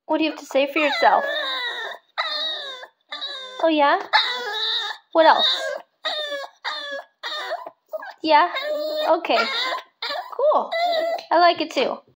What do you have to say for yourself? Oh, yeah? What else? Yeah? Okay. Cool. I like it too.